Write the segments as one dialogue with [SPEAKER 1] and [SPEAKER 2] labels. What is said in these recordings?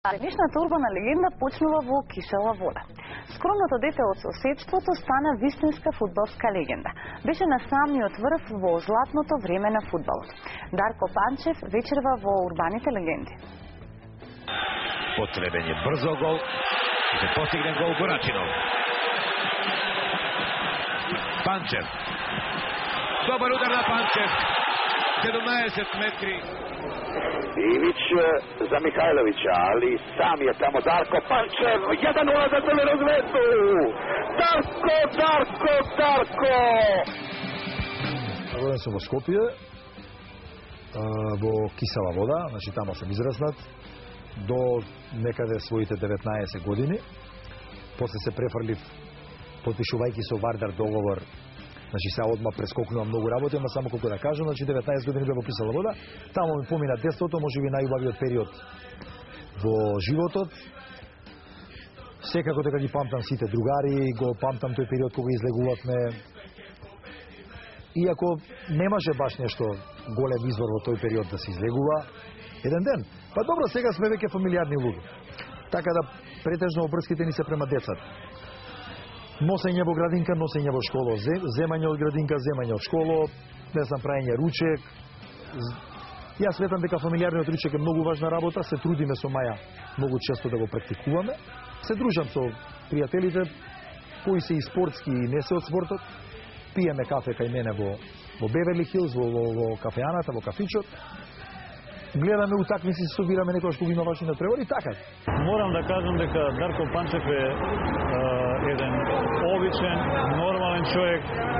[SPEAKER 1] Денешната урбана легенда почнува во Кисела Вода. Скромното дете од соседството стана вистинска фудбалска легенда. Беше на самиот врв во златното време на фудбалот. Дарко Панчев вечерва во урбаните легенди.
[SPEAKER 2] Потребен е брзо гол и се постигне гол Горачинов. Панчев. Добар удар на Панчев. 17 метри.
[SPEAKER 3] Ivić za Mihajlovića, ali sam je tamo Darko Pančev, 1-0 za Crvenu Zvezdu. Darko!
[SPEAKER 4] Роден сум во Скопје, во Кисела Вода, значи тамо сум израснат до некаде своите 19 години. После се префрлив потпишувајќи со Вардар договор. Значи се одма прескокнува многу работи, ама само колку да кажам, значи 19 години бе во Кисела Вода, таму ми помина детството, можеби најубавиот период во животот. Секако дека ги памтам сите другари, го памтам тој период кога излегувавме. Иако немаше баш нешто голем извор во тој период да се излегува еден ден. Па добро, сега сме веќе фамилиарни луѓе. Така да претежно обрските ни се према децата. Носење во градинка, носење во школо, земање од градинка, земање од школо, не знам, праење ручек. Јас сметам дека фамилиарниот ручек е многу важна работа, се трудиме со Маја многу често да го практикуваме. Се дружам со пријателите, кои се и спортски и не се од спортот. Пиеме кафе кај мене во Беверли Хилз, во кафеаната, во кафичот. Гледаме утакмици, се собираме некојаш кога има важни надпревари, така.
[SPEAKER 5] Морам да кажам дека Дарко Панчев е еден обичен, нормален човек.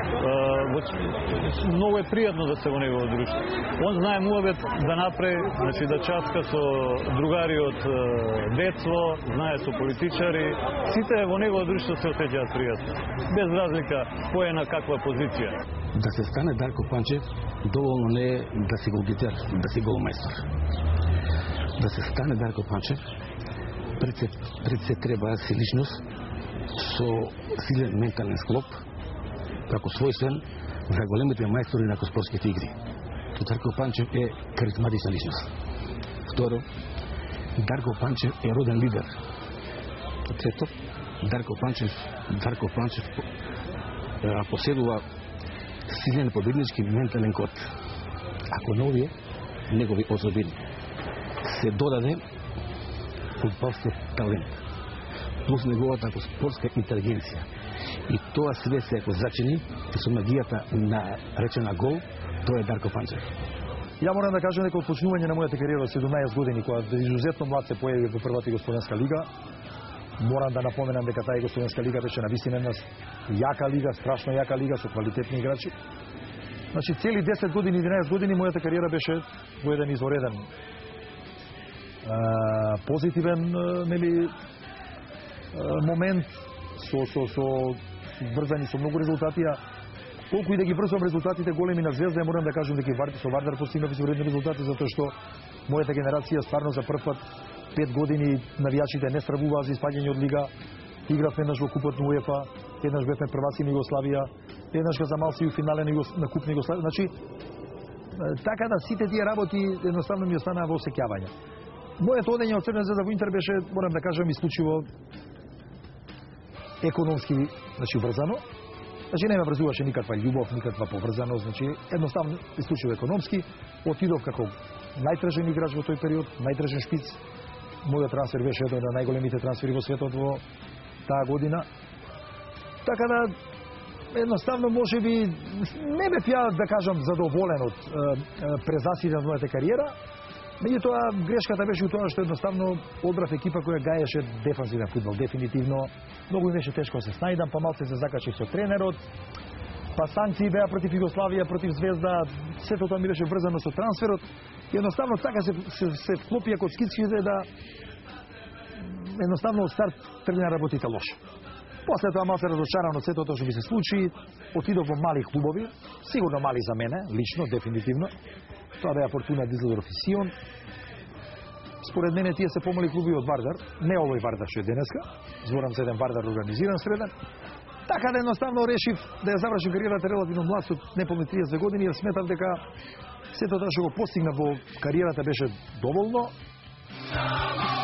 [SPEAKER 5] Многу е пријатно да се во негово друштво. Он знае муабет да направи, значи да часка со другари од детство, знае со политичари. Сите во негово друштво се осеќаат пријатно. Без разлика кој е на каква позиција.
[SPEAKER 6] Да се стане Дарко Панчев, доволно не е да си голгитер, да си голмајстор. Да се стане Дарко Панчев, пред се треба да си личност со силен ментален склоп, како својствен за големите мајстори на спортските игри. Дарко Панчев е каризматична личност. Второ, Дарко Панчев е роден лидер. Трето, Дарко Панчев поседува силен победнички ментален код. Ако на овие негови особини се додаде фудбалскиот талент, плюс неговата спортска интелигенција, и тоа све се ако зачини со магијата на речена гол, тоа е Дарко Панчев.
[SPEAKER 4] Ја морам да кажам дека од почнување на мојата кариера 17 години, кога изузетно млад се појави во првата Југословенска лига, морам да напоменам дека таа Југословенска лига беше навистина една јака лига, страшно јака лига со квалитетни играчи. Значи цели 10 години, 11 години мојата кариера беше во еден извореден позитивен момент со врзани со многу резултати. Колку и да ги врзувам резултатите големи на Звезда, морам да кажам дека со Вардар постигнав изворедни резултати, затоа што мојата генерација стварно за прв пат 5 години навијачите не стравуваа за испаѓање од лига. Игравме еднаш во купот на УЕФА, еднаш бевме прваци на Југославија, еднаш га замалси у финале на куп на Југославија. Значи, така да сите тие работи едноставно ми останаа во осеќавање. Моето одење од Црвена Звезда во Интер беше, морам да кажам, исклучиво економски, значи врзано. Значи не ме врзуваше никаква љубов, никаква поврзаност, значи едноставно исклучиво економски. Отидов како најтражен играч во тој период, најтражен шпиц. Мојот трансфер беше еден од најголемите трансфери во светот во таа година. Така да едноставно можеби не бев ја да кажам задоволен од презасите на мојата кариера. Меѓутоа грешката беше у тоа што едноставно одбрав екипа која гаеше дефанзивен фудбал, дефинитивно. Многу ми беше тешко да се снајдам, па малце се закачив со тренерот. Па санкции беа против Југославија, против Звезда, сето тоа ми беше врзано со трансферот. Едноставно така се вклопија коцкиците да едноставно од старт тргна работите лошо. После тоа малце разочаран од сето тоа што ми се случи, отидов во мали клубови, сигурно мали за мене, лично, дефинитивно. Тоа беа Фортуна Дизелдорф и Сион. Според мене тие се помали клуби од Вардар, не овој Вардар што е денеска, зборам за еден Вардар организиран среден. Така да едноставно решив да ја завршим кариерата релативно млад со неполни 30 години, jer сметав дека сето тоа што го постигна во кариерата беше доволно.